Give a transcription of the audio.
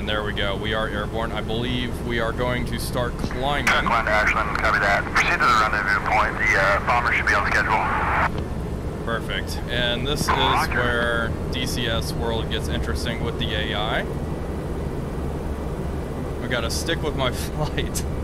And there we go. We are airborne. I believe we are going to start climbing. Climb to Ashland, copy that. Proceed to the rendezvous point. The bomber should be on schedule. Perfect. And this is where DCS World gets interesting with the AI. I gotta stick with my flight.